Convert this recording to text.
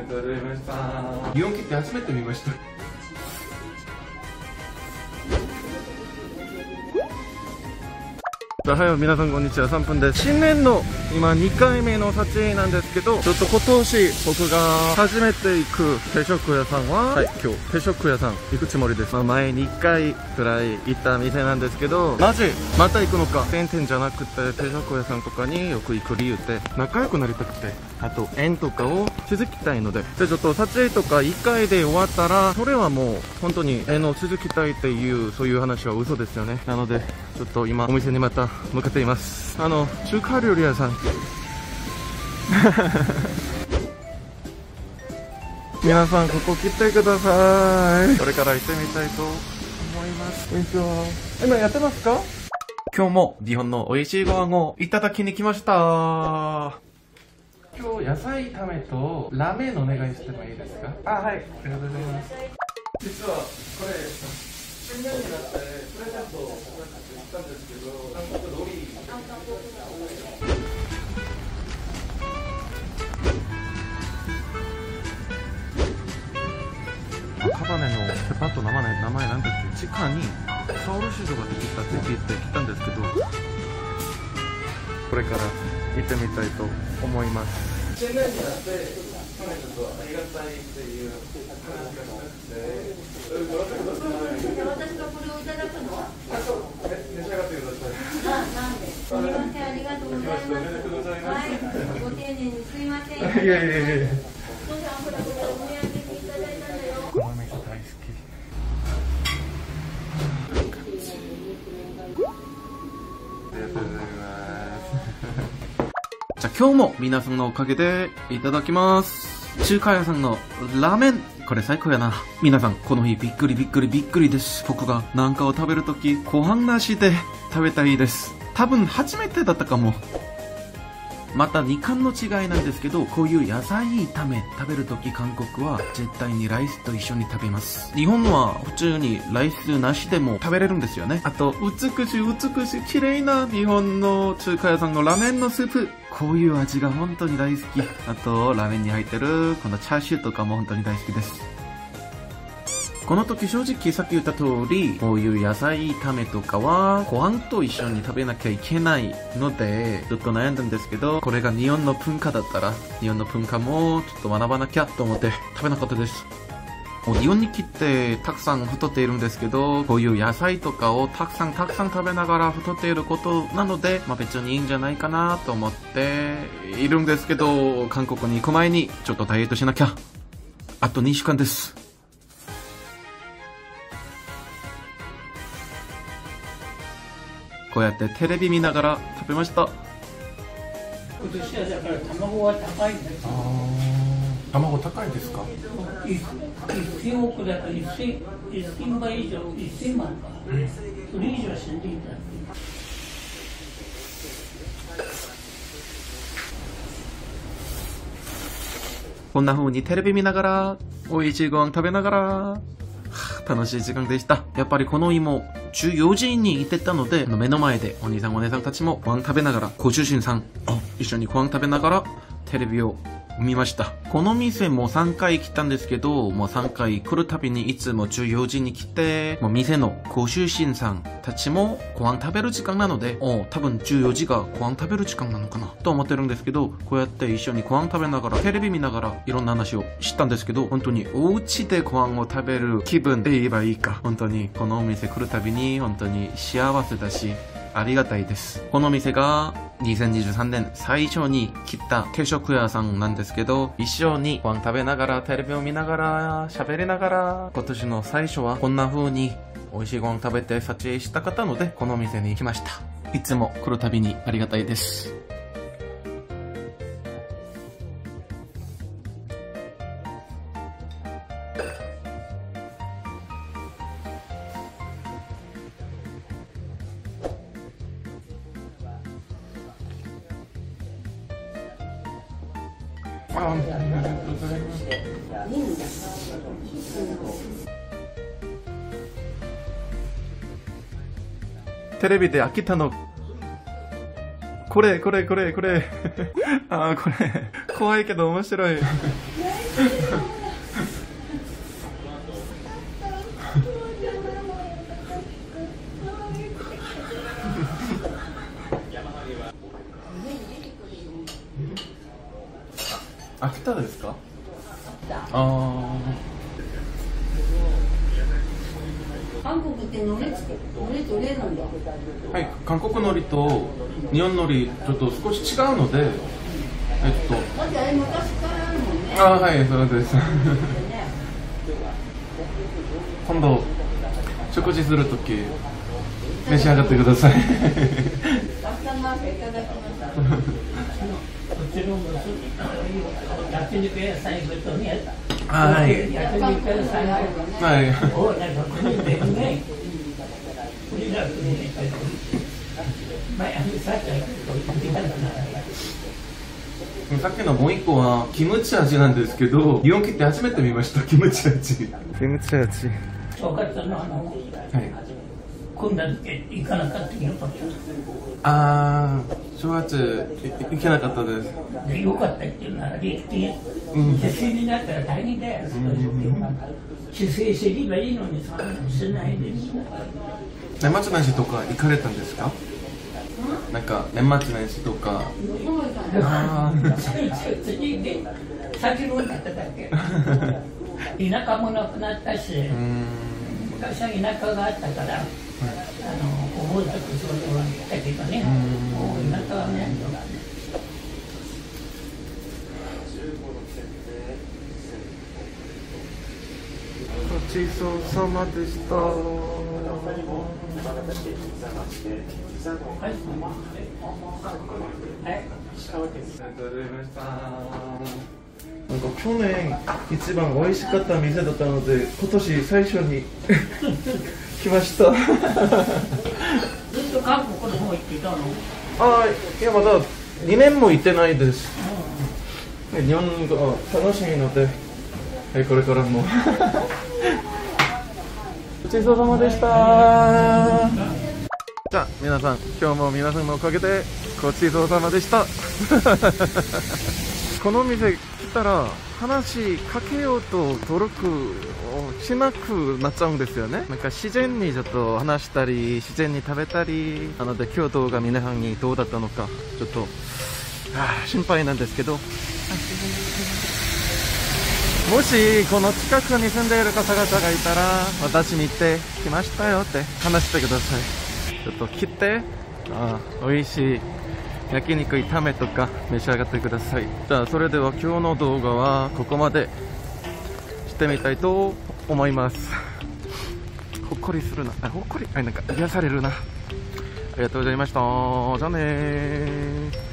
とうございました。イオン切って初めて見ました。はい、皆さんこんにちは。3分です。新年の今2回目の撮影なんですけど、ちょっと今年僕が初めて行く定食屋さんは、はい、今日定食屋さん行くつもりです。前に1回くらい行った店なんですけど、なぜまた行くのか、チェーン店じゃなくて定食屋さんとかによく行く理由って仲良くなりたくて、あと縁とかを続きたいので、ちょっと撮影とか1回で終わったら、それはもう本当に縁を続きたいっていうそういう話は嘘ですよね。なのでちょっと今お店にまた向かっています。中華料理屋さん皆さんここ来てください。これから行ってみたいと思います。こんにちは。今やってますか？今日も日本の美味しいご飯をいただきに来ました。今日野菜炒めとラーメンお願いしてもいいですか？あ、はい、ありがとうございます。実はこれ新年になってプレゼントを言ったんですけど、韓国ロリカバネのセパッと名前なんですけど、地下にソウル市場ができたって聞いて来たんですけど、これから行ってみたいと思います。新年になって去年とありがたいっていう話がしたくて、私がこれをいただくのは召し上がってください。なんですみません、ありがとうございます。はい、ご丁寧にすいません。いやいやいや、お父さんほらこれお土産にいただいたんだよ。この店大好き。ありがとうございます。じゃあ今日も皆さんのおかげでいただきます。中華屋さんのラーメン、これ最高やな。皆さんこの日びっくりです。僕が何かを食べるときご飯なしで食べたいです。多分初めてだったかも。また2貫の違いなんですけど、こういう野菜炒め食べるとき韓国は絶対にライスと一緒に食べます。日本は普通にライスなしでも食べれるんですよね。あと美しい綺麗な日本の中華屋さんのラーメンのスープ、こういう味が本当に大好き。あとラーメンに入ってるこのチャーシューとかも本当に大好きです。この時正直さっき言った通り、こういう野菜炒めとかはご飯と一緒に食べなきゃいけないのでずっと悩んだんですけど、これが日本の文化だったら日本の文化もちょっと学ばなきゃと思って食べなかったです。日本に来てたくさん太っているんですけど、こういう野菜とかをたくさん食べながら太っていることなので、別にいいんじゃないかなと思っているんですけど、韓国に行く前にちょっとダイエットしなきゃ。あと2週間です。こうやってテレビ見ながら食べました。 今年はだから卵は高いんですよ。 卵高いですか ？1000億だから1000倍以上、1000万か。それ以上は死んでいた。 こんな風にテレビ見ながら、美味しいご飯食べながら、楽しい時間でした。やっぱりこの日も14時に行ってたので、目の前でお兄さんお姉さんたちもご飯食べながら、ご主人さん一緒にご飯食べながらテレビを見ました。この店も3回来たんですけど、もう3回来るたびにいつも14時に来て、もう店のご主人さんたちもご飯食べる時間なので、多分14時がご飯食べる時間なのかなと思ってるんですけど、こうやって一緒にご飯食べながらテレビ見ながらいろんな話をしたんですけど、本当にお家でご飯を食べる気分で言えばいいか、本当にこのお店来るたびに本当に幸せだしありがたいです。この店が2023年最初に来た定食屋さんなんですけど、一緒にご飯食べながらテレビを見ながら喋りながら、今年の最初はこんな風に美味しいご飯食べて撮影したかったので、この店に来ました。いつも来るたびにありがたいです。ありがとうございます。テレビで飽きたの。これあー、これ怖いけど面白い。 秋田ですか？ 韓国って海苔取れるんだ。 はい、韓国海苔と日本海苔ちょっと少し違うので、 だってあれ昔からあるもんね。 はい、そうです。今度食事するとき召し上がってください。 たくさんなんかいただきました。こっちの焼肉屋さん行くとね。 はい。 焼肉屋さんがあるとね。 はい。 おなんかこれでね。これだとね。前さっき言ったかな。 さっきのもう一個はキムチ味なんですけど、イオン切って初めて見ました。キムチ味。キムチ味。 正月のはい。 今度行かなかったよ。 正月行けなかったです。 でよかったっていうのは利益手数になったら大変だよ。帰省すればいいのにそんなのしないで。 年末年始とか行かれたんですか？なんか年末年始とか。 次で酒飲んだだけ。田舎もなくなったし、昔は田舎があったから、お盆だとそういうのは行ったけどね、もう田舎はね。 ごちそうさまでした。 はい。 ありがとうございました。なんか去年一番美味しかった店だったので、今年最初に来ました。 ずっと韓国の方行ってたの？ いやまだ2年も行ってないです。日本が楽しいので、はい、これからも。ごちそうさまでした。じゃあ皆さん、今日も皆さんのおかげでごちそうさまでした。この店来たら話しかけようと努力をしなくなっちゃうんですよね。なんか自然にちょっと話したり自然に食べたり、なので今日動画皆さんにどうだったのかちょっと心配なんですけど、もしこの近くに住んでいる方々がいたら私見て来ましたよって話してください。ちょっと切って美味しい焼肉炒めとか召し上がってください。じゃあそれでは今日の動画はここまでしてみたいと思います。ほっこりするな、ほっこりなんか癒されるな。ありがとうございました。じゃあねー。